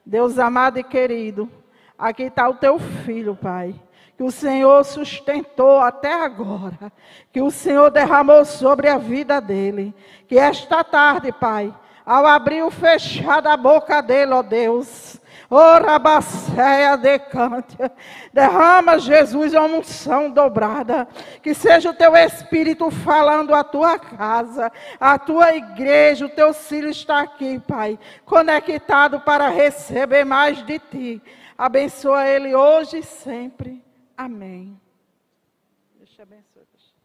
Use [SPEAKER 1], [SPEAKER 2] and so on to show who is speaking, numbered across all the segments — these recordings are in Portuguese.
[SPEAKER 1] Deus amado e querido, aqui está o teu filho, Pai, que o Senhor sustentou até agora, que o Senhor derramou sobre a vida dele, que esta tarde, Pai, ao abrir ou fechar a boca dele, ó Deus, Orabaceia decante, derrama, Jesus, uma unção dobrada, que seja o teu Espírito falando a tua casa, a tua igreja, o teu filho está aqui, Pai, conectado para receber mais de ti. Abençoa ele hoje e sempre. Amém. Deus te abençoe.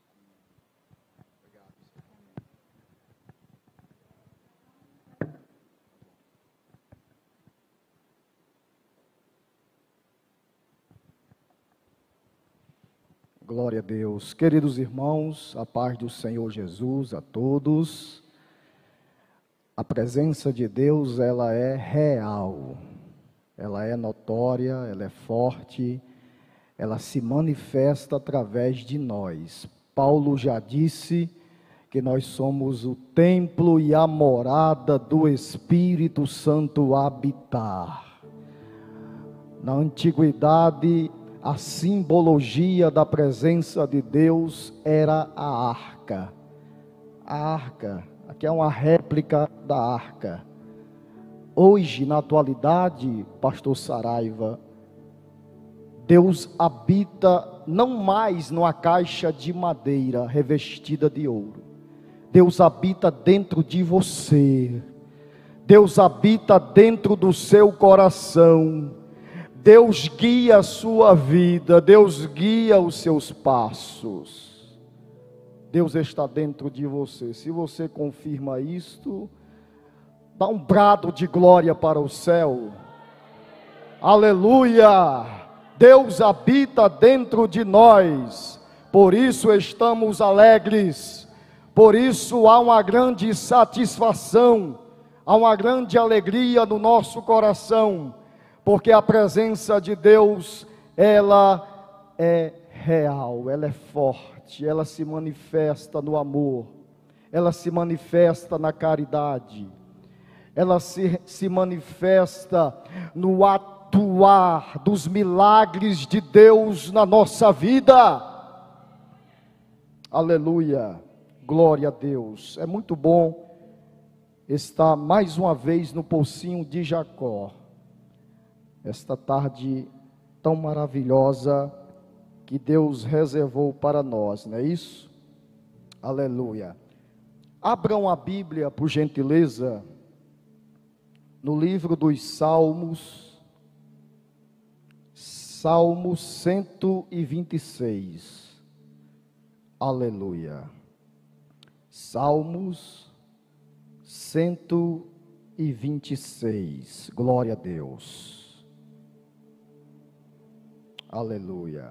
[SPEAKER 2] Glória a Deus. Queridos irmãos, a paz do Senhor Jesus a todos. A presença de Deus, ela é real, ela é notória, ela é forte, ela se manifesta através de nós. Paulo já disse que nós somos o templo e a morada do Espírito Santo habitar. Na antiguidade, a simbologia da presença de Deus era a arca. A arca, aqui é uma réplica da arca. Hoje, na atualidade, pastor Saraiva, Deus habita não mais numa caixa de madeira revestida de ouro. Deus habita dentro de você. Deus habita dentro do seu coração. Deus guia a sua vida, Deus guia os seus passos. Deus está dentro de você. Se você confirma isto, dá um brado de glória para o céu. Aleluia! Deus habita dentro de nós, por isso estamos alegres, por isso há uma grande satisfação, há uma grande alegria no nosso coração, porque a presença de Deus, ela é real, ela é forte, ela se manifesta no amor, ela se manifesta na caridade, ela se manifesta no atuar dos milagres de Deus na nossa vida. Aleluia, glória a Deus. É muito bom estar mais uma vez no Pocinho de Jacó, esta tarde tão maravilhosa que Deus reservou para nós, não é isso? Aleluia. Abram a Bíblia, por gentileza, no livro dos Salmos, Salmo 126. Aleluia. Salmos 126. Glória a Deus. Aleluia.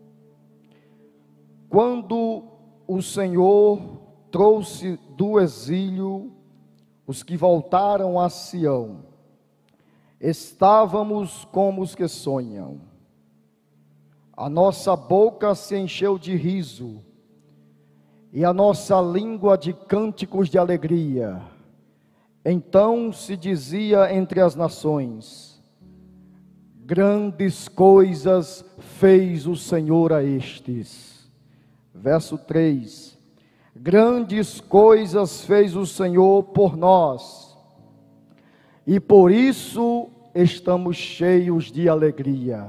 [SPEAKER 2] Quando o Senhor trouxe do exílio os que voltaram a Sião, estávamos como os que sonham. A nossa boca se encheu de riso, e a nossa língua de cânticos de alegria. Então se dizia entre as nações: grandes coisas fez o Senhor a estes. Verso 3: grandes coisas fez o Senhor por nós, e por isso estamos cheios de alegria.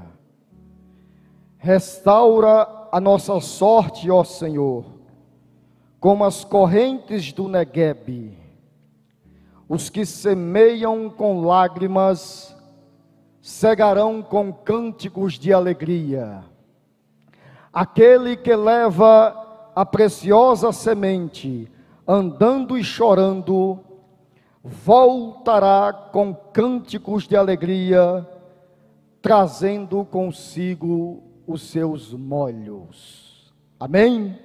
[SPEAKER 2] Restaura a nossa sorte, ó Senhor, como as correntes do Neguebe. Os que semeiam com lágrimas cegarão com cânticos de alegria. Aquele que leva a preciosa semente, andando e chorando, voltará com cânticos de alegria, trazendo consigo os seus molhos. Amém?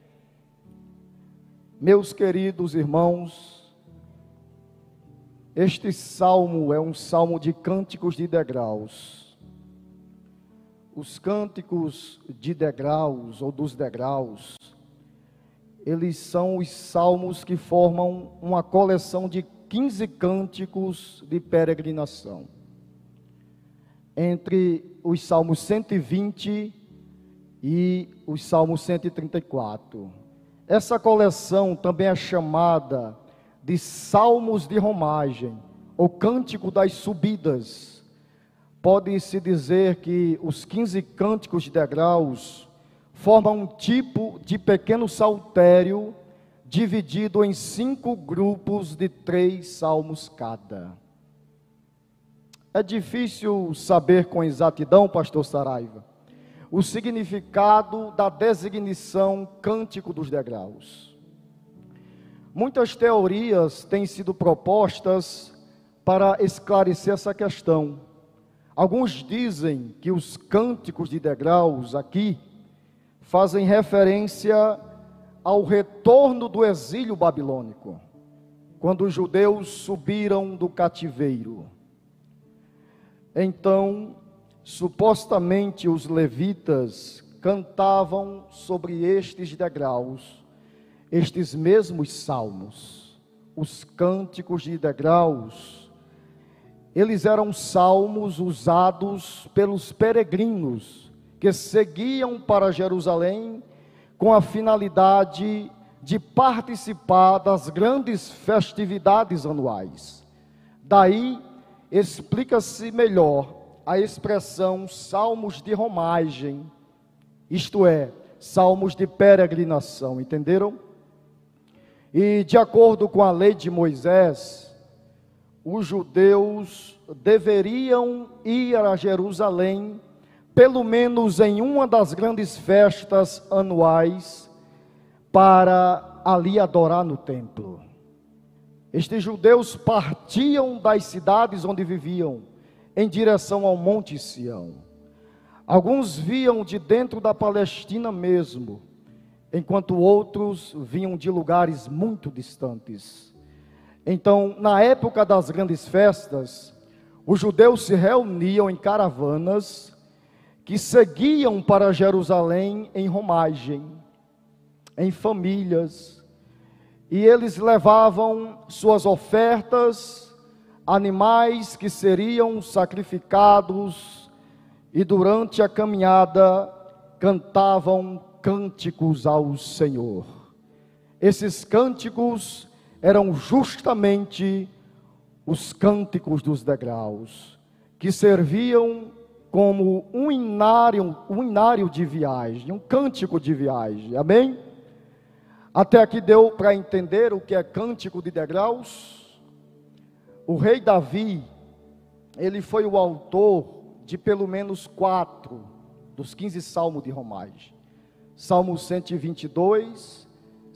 [SPEAKER 2] Meus queridos irmãos, este salmo é um salmo de cânticos de degraus. Os cânticos de degraus, ou dos degraus, eles são os salmos que formam uma coleção de 15 cânticos de peregrinação. entre os Salmos 120 e os Salmos 134. Essa coleção também é chamada de Salmos de Romagem, ou Cântico das Subidas. Pode-se dizer que os 15 cânticos de degraus formam um tipo de pequeno saltério, dividido em 5 grupos de 3 salmos cada. É difícil saber com exatidão, pastor Saraiva, o significado da designação Cântico dos Degraus. Muitas teorias têm sido propostas para esclarecer essa questão. Alguns dizem que os cânticos de degraus aqui fazem referência ao retorno do exílio babilônico, quando os judeus subiram do cativeiro. Então, supostamente os levitas cantavam sobre estes degraus, estes mesmos salmos, os cânticos de degraus. Eles eram salmos usados pelos peregrinos que seguiam para Jerusalém com a finalidade de participar das grandes festividades anuais. Daí explica-se melhor a expressão salmos de romagem, isto é, salmos de peregrinação, entenderam? E de acordo com a lei de Moisés, os judeus deveriam ir a Jerusalém pelo menos em uma das grandes festas anuais, para ali adorar no templo. Estes judeus partiam das cidades onde viviam, em direção ao Monte Sião. Alguns viam de dentro da Palestina mesmo, enquanto outros vinham de lugares muito distantes. Então, na época das grandes festas, os judeus se reuniam em caravanas, que seguiam para Jerusalém em romagem, em famílias, e eles levavam suas ofertas, animais que seriam sacrificados, e durante a caminhada cantavam cânticos ao Senhor. Esses cânticos eram justamente os cânticos dos degraus, que serviam como um inário de viagem, um cântico de viagem, amém? Até aqui deu para entender o que é cântico de degraus? O rei Davi, ele foi o autor de pelo menos 4 dos 15 salmos de romagem. Salmo 122,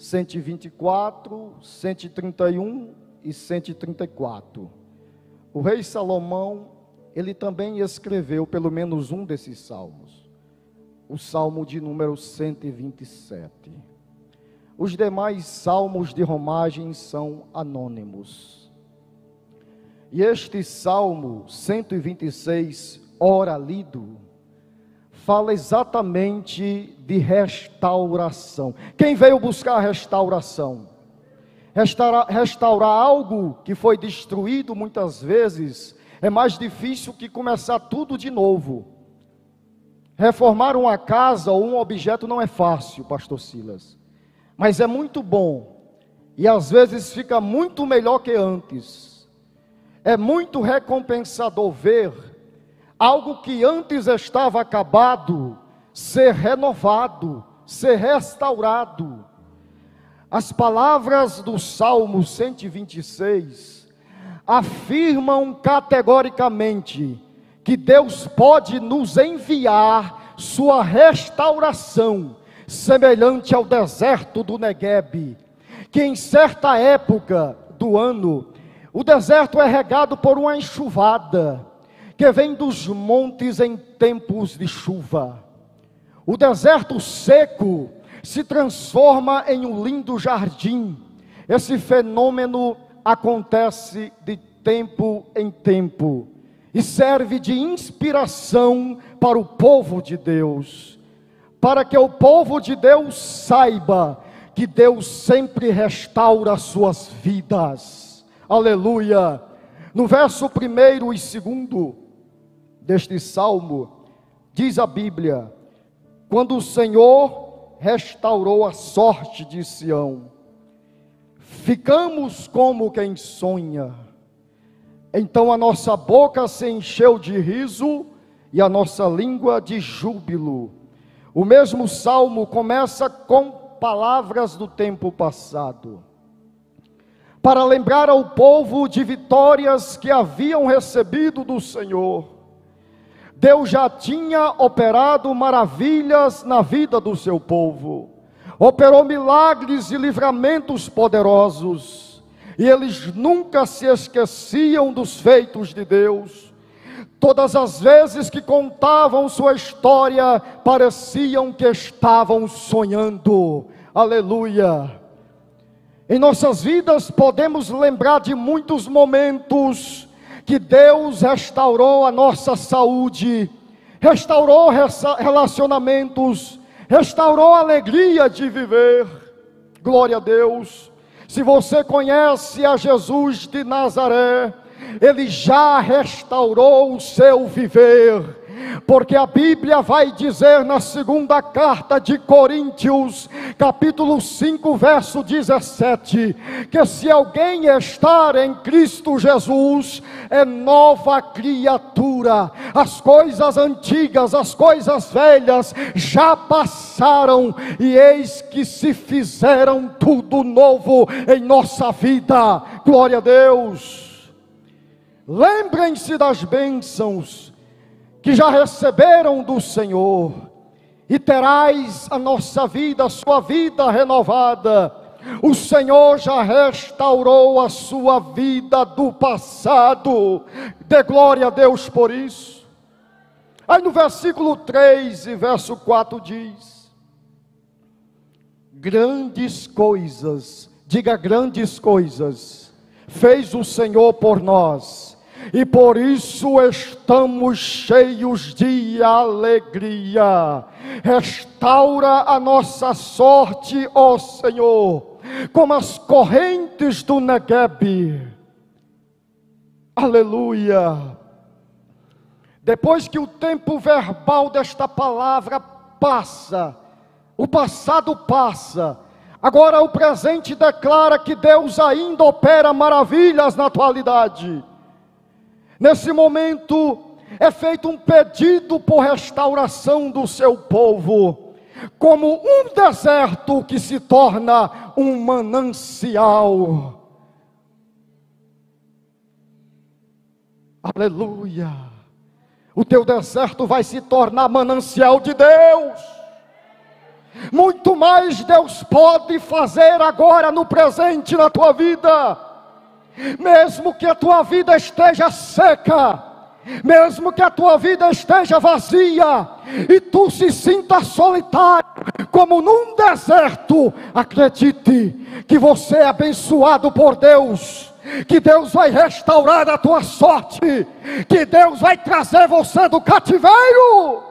[SPEAKER 2] 124, 131 e 134. O rei Salomão, ele também escreveu pelo menos um desses salmos, o salmo de número 127. Os demais salmos de romagem são anônimos. E este salmo 126, ora lido, fala exatamente de restauração. Quem veio buscar restauração? Restaurar algo que foi destruído muitas vezes é mais difícil que começar tudo de novo. Reformar uma casa ou um objeto não é fácil, pastor Silas, mas é muito bom, e às vezes fica muito melhor que antes. É muito recompensador ver algo que antes estava acabado ser renovado, ser restaurado. As palavras do Salmo 126 afirmam categoricamente que Deus pode nos enviar sua restauração, semelhante ao deserto do Neguebe, que em certa época do ano, o deserto é regado por uma enxuvada, que vem dos montes em tempos de chuva. O deserto seco se transforma em um lindo jardim. Esse fenômeno acontece de tempo em tempo e serve de inspiração para o povo de Deus, para que o povo de Deus saiba que Deus sempre restaura suas vidas. Aleluia! No verso 1 e 2, deste salmo, diz a Bíblia: quando o Senhor restaurou a sorte de Sião, ficamos como quem sonha. Então a nossa boca se encheu de riso e a nossa língua de júbilo. O mesmo salmo começa com palavras do tempo passado, para lembrar ao povo de vitórias que haviam recebido do Senhor. Deus já tinha operado maravilhas na vida do seu povo, operou milagres e livramentos poderosos, e eles nunca se esqueciam dos feitos de Deus. Todas as vezes que contavam sua história, pareciam que estavam sonhando. Aleluia! Em nossas vidas podemos lembrar de muitos momentos que Deus restaurou a nossa saúde, restaurou relacionamentos, restaurou a alegria de viver. Glória a Deus! Se você conhece a Jesus de Nazaré, Ele já restaurou o seu viver, porque a Bíblia vai dizer na segunda carta de Coríntios, capítulo 5, verso 17, que se alguém estar em Cristo Jesus, é nova criatura. As coisas antigas, as coisas velhas já passaram, e eis que se fizeram tudo novo em nossa vida. Glória a Deus! Lembrem-se das bênçãos que já receberam do Senhor, e terás a nossa vida, a sua vida renovada. O Senhor já restaurou a sua vida do passado. Dê glória a Deus por isso. Aí no versículo 3 e verso 4 diz: grandes coisas, diga grandes coisas, fez o Senhor por nós, e por isso estamos cheios de alegria. Restaura a nossa sorte, ó Senhor, como as correntes do Negueb. Aleluia! Depois que o tempo verbal desta palavra passa, o passado passa, agora o presente declara que Deus ainda opera maravilhas na atualidade. Nesse momento, é feito um pedido por restauração do seu povo, como um deserto que se torna um manancial. Aleluia! O teu deserto vai se tornar manancial de Deus. Muito mais Deus pode fazer agora no presente na tua vida. Mesmo que a tua vida esteja seca, mesmo que a tua vida esteja vazia, e tu se sinta solitário, como num deserto, acredite que você é abençoado por Deus, que Deus vai restaurar a tua sorte, que Deus vai trazer você do cativeiro.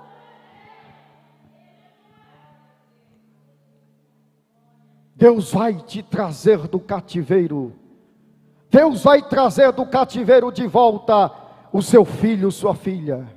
[SPEAKER 2] Deus vai te trazer do cativeiro. Deus vai trazer do cativeiro de volta o seu filho, sua filha.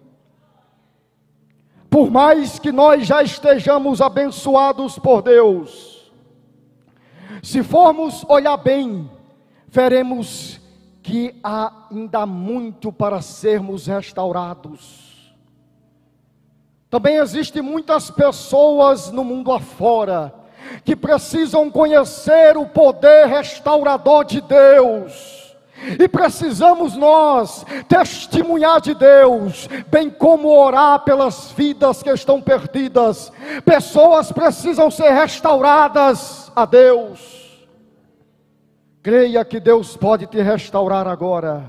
[SPEAKER 2] Por mais que nós já estejamos abençoados por Deus, se formos olhar bem, veremos que há ainda muito para sermos restaurados. Também existem muitas pessoas no mundo afora que precisam conhecer o poder restaurador de Deus, e precisamos nós testemunhar de Deus, bem como orar pelas vidas que estão perdidas. Pessoas precisam ser restauradas a Deus. Creia que Deus pode te restaurar agora.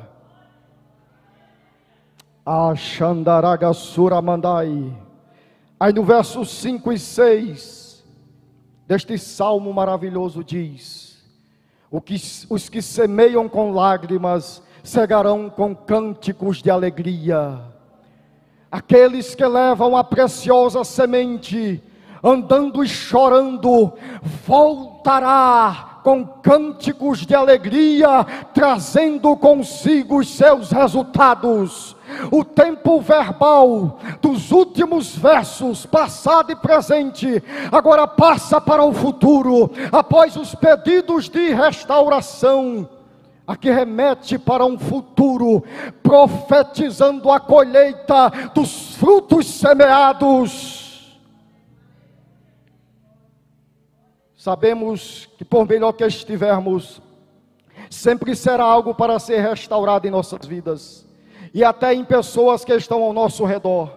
[SPEAKER 2] Ashandaragasura mandai. Aí no verso 5 e 6 deste salmo maravilhoso diz: os que semeiam com lágrimas cegarão com cânticos de alegria. Aqueles que levam a preciosa semente, andando e chorando, voltará com cânticos de alegria, trazendo consigo os seus resultados. O tempo verbal dos últimos versos, passado e presente, agora passa para o futuro, após os pedidos de restauração. Aqui remete para um futuro, profetizando a colheita dos frutos semeados. Sabemos que por melhor que estivermos, sempre será algo para ser restaurado em nossas vidas, e até em pessoas que estão ao nosso redor.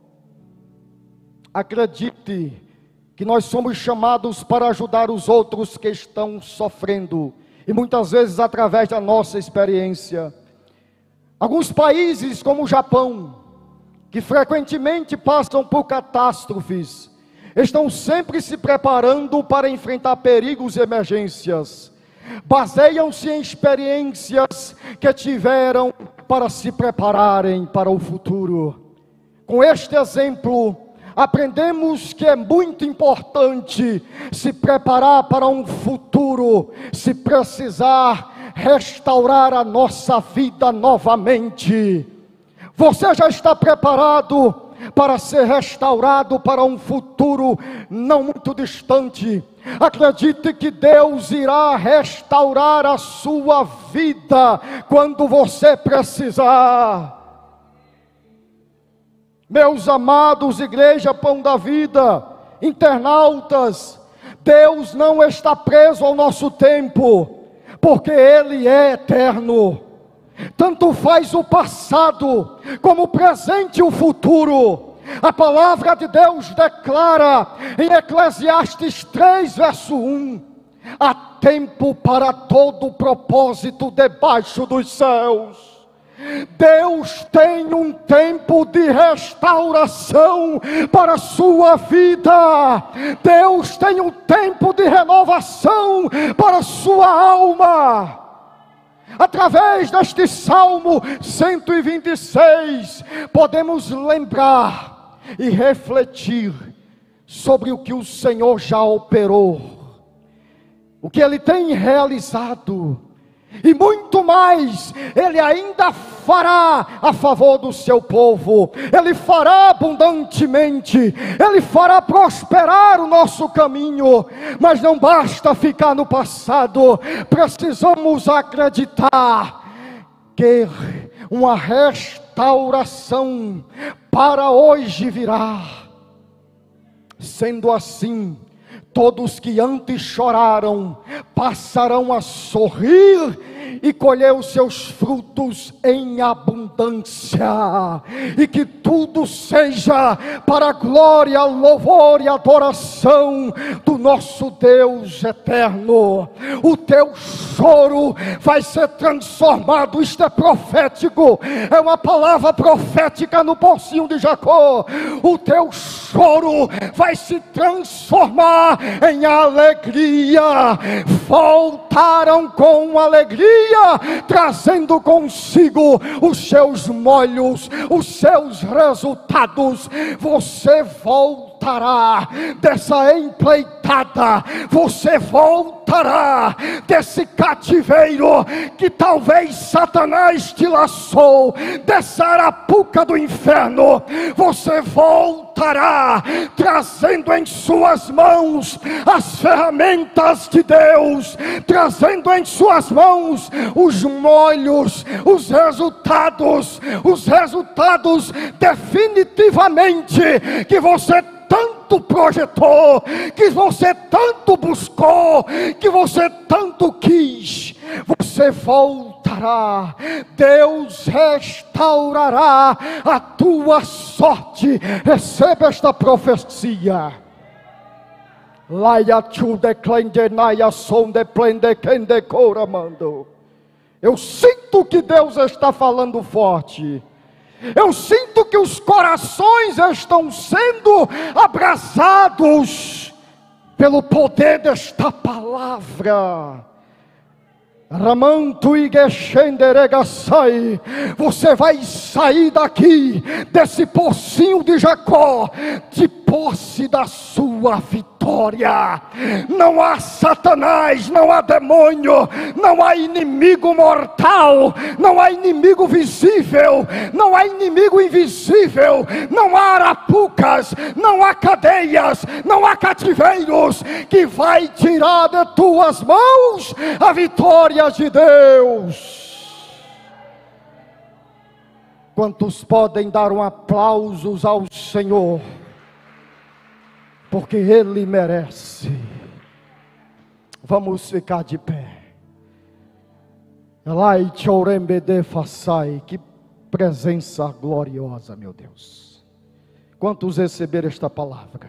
[SPEAKER 2] Acredite que nós somos chamados para ajudar os outros que estão sofrendo, e muitas vezes através da nossa experiência. Alguns países como o Japão, que frequentemente passam por catástrofes, estão sempre se preparando para enfrentar perigos e emergências. Baseiam-se em experiências que tiveram para se prepararem para o futuro. Com este exemplo, aprendemos que é muito importante se preparar para um futuro, se precisar restaurar a nossa vida novamente. Você já está preparado para ser restaurado para um futuro não muito distante? Acredite que Deus irá restaurar a sua vida quando você precisar. Meus amados, igreja Pão da Vida, internautas, Deus não está preso ao nosso tempo, porque Ele é eterno. Tanto faz o passado, como o presente e o futuro. A palavra de Deus declara em Eclesiastes 3, verso 1: há tempo para todo propósito debaixo dos céus. Deus tem um tempo de restauração para a sua vida. Deus tem um tempo de renovação para a sua alma. Através deste Salmo 126, podemos lembrar e refletir sobre o que o Senhor já operou, o que Ele tem realizado, e muito mais Ele ainda fará a favor do seu povo. Ele fará abundantemente, Ele fará prosperar o nosso caminho. Mas não basta ficar no passado, precisamos acreditar que uma restauração para hoje virá. Sendo assim, todos que antes choraram passarão a sorrir e colher os seus frutos em abundância, e que tudo seja para a glória, louvor e adoração do nosso Deus eterno. O teu choro vai ser transformado. Isto é profético, é uma palavra profética no pocinho de Jacó. O teu choro vai se transformar em alegria. Voltaram com alegria, trazendo consigo os seus molhos, os seus resultados. Você voltará dessa empreitada, você voltará desse cativeiro que talvez Satanás te laçou, dessa arapuca do inferno. Você voltará trazendo em suas mãos as ferramentas de Deus, trazendo em suas mãos os molhos, os resultados definitivamente que você tanto projetou, que você tanto buscou, que você tanto quis. Você voltará, Deus restaurará a tua sorte. Receba esta profecia. Eu sinto que Deus está falando forte. Eu sinto que os corações estão sendo abraçados pelo poder desta palavra. Você vai sair daqui, desse pocinho de Jacó, de posse da sua vitória. Não há Satanás, não há demônio, não há inimigo mortal, não há inimigo visível, não há inimigo invisível, não há arapucas, não há cadeias, não há cativeiros que vai tirar de tuas mãos a vitória de Deus. Quantos podem dar um aplauso ao Senhor? Porque Ele merece. Vamos ficar de pé. Que presença gloriosa, meu Deus. Quantos receberam esta palavra?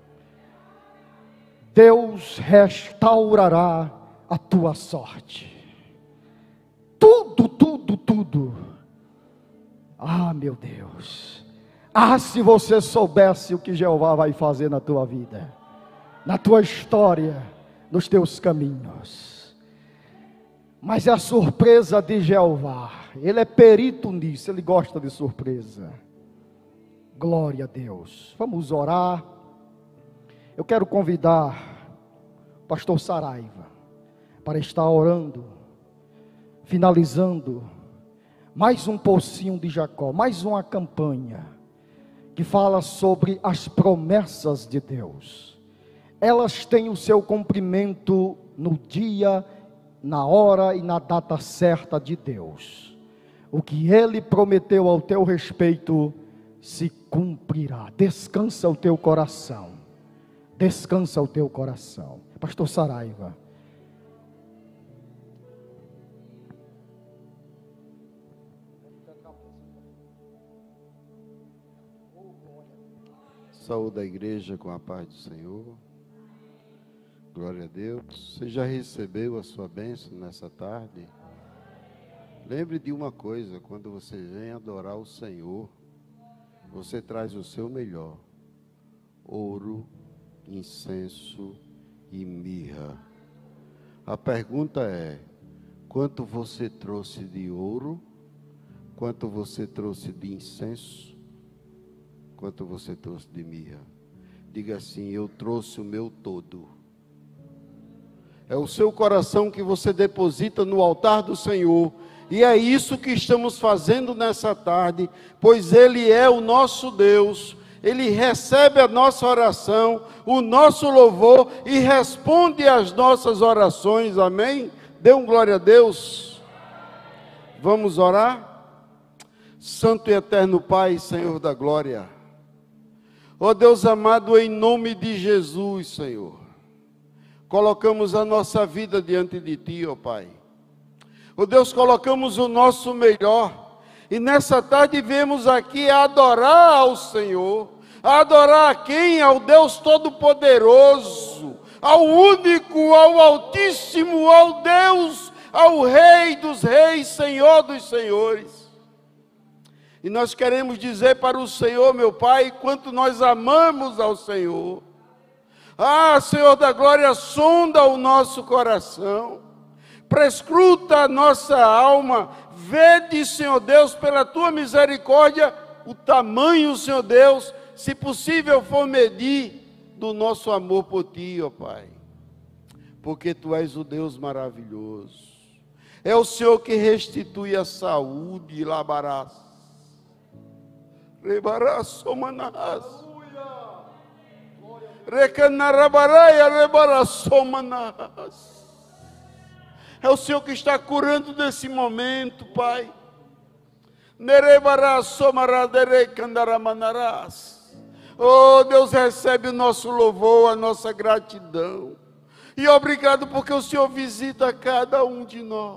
[SPEAKER 2] Deus restaurará a tua sorte. Tudo, tudo, tudo. Ah, meu Deus. Ah, se você soubesse o que Jeová vai fazer na tua vida, na tua história, nos teus caminhos. Mas é a surpresa de Jeová. Ele é perito nisso, ele gosta de surpresa. Glória a Deus. Vamos orar. Eu quero convidar o pastor Saraiva para estar orando, finalizando mais um pocinho de Jacó, mais uma campanha que fala sobre as promessas de Deus. Elas têm o seu cumprimento no dia, na hora e na data certa de Deus. O que Ele prometeu ao teu respeito se cumprirá. Descansa o teu coração. Descansa o teu coração. Pastor Saraiva.
[SPEAKER 3] Saúde a igreja com a paz do Senhor. Glória a Deus. Você já recebeu a sua bênção nessa tarde? Lembre de uma coisa: quando você vem adorar o Senhor, você traz o seu melhor: ouro, incenso e mirra. A pergunta é: quanto você trouxe de ouro? Quanto você trouxe de incenso? Quanto você trouxe de mirra? Diga assim: eu trouxe o meu todo. É o seu coração que você deposita no altar do Senhor. E é isso que estamos fazendo nessa tarde, pois Ele é o nosso Deus. Ele recebe a nossa oração, o nosso louvor e responde às nossas orações. Amém? Dê um glória a Deus. Vamos orar? Santo e eterno Pai, Senhor da glória. Ó Deus amado, em nome de Jesus, Senhor, colocamos a nossa vida diante de Ti, ó Pai. Ó Deus, colocamos o nosso melhor, e nessa tarde viemos aqui adorar ao Senhor. A adorar a quem? Ao Deus Todo-Poderoso, ao único, ao Altíssimo, ao Deus, ao Rei dos Reis, Senhor dos Senhores. E nós queremos dizer para o Senhor, meu Pai, quanto nós amamos ao Senhor. Ah, Senhor da glória, sonda o nosso coração, prescruta a nossa alma, vede, Senhor Deus, pela Tua misericórdia, o tamanho, Senhor Deus, se possível for medir, do nosso amor por Ti, ó Pai. Porque Tu és o Deus maravilhoso. É o Senhor que restitui a saúde, labarás. Rebarás, somanás. Recanarabaraia, rebarás, somanás. É o Senhor que está curando nesse momento, Pai. Nerebarás, somaradere, candaramanarás. Oh, Deus, recebe o nosso louvor, a nossa gratidão. E obrigado porque o Senhor visita cada um de nós.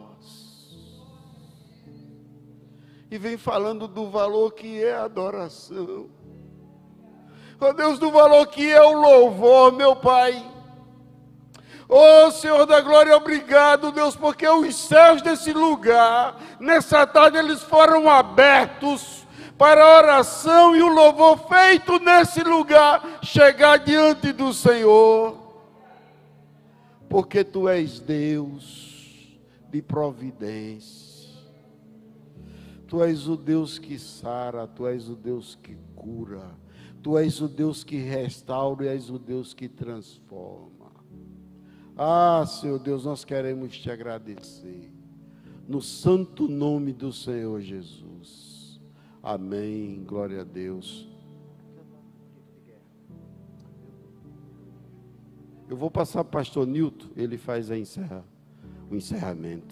[SPEAKER 3] E vem falando do valor que é a adoração. Oh Deus, do valor que é o louvor, meu Pai. Oh Senhor da glória, obrigado, Deus, porque os céus desse lugar, nessa tarde, eles foram abertos para a oração e o louvor feito nesse lugar chegar diante do Senhor. Porque Tu és Deus de providência. Tu és o Deus que sara, Tu és o Deus que cura. Tu és o Deus que restaura e és o Deus que transforma. Ah, Senhor Deus, nós queremos te agradecer. No santo nome do Senhor Jesus. Amém. Glória a Deus. Eu vou passar para o pastor Nilton, ele faz o encerramento.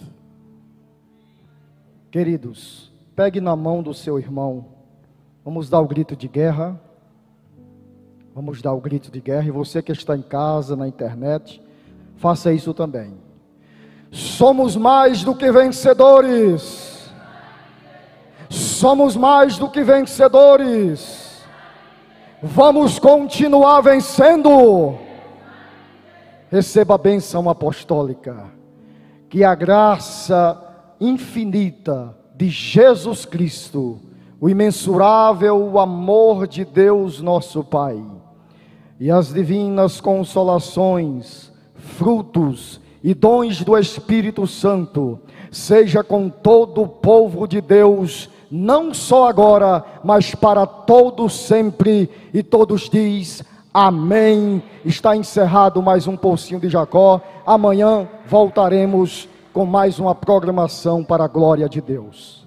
[SPEAKER 2] Queridos, pegue na mão do seu irmão. Vamos dar o grito de guerra. Vamos dar o grito de guerra. E você que está em casa, na internet, faça isso também. Somos mais do que vencedores. Somos mais do que vencedores. Vamos continuar vencendo. Receba a bênção apostólica. Que a graça infinita de Jesus Cristo, o imensurável amor de Deus nosso Pai, e as divinas consolações, frutos e dons do Espírito Santo, seja com todo o povo de Deus, não só agora, mas para todos sempre, e todos diz amém. Está encerrado mais um Pocinho de Jacó. Amanhã voltaremos com mais uma programação para a glória de Deus.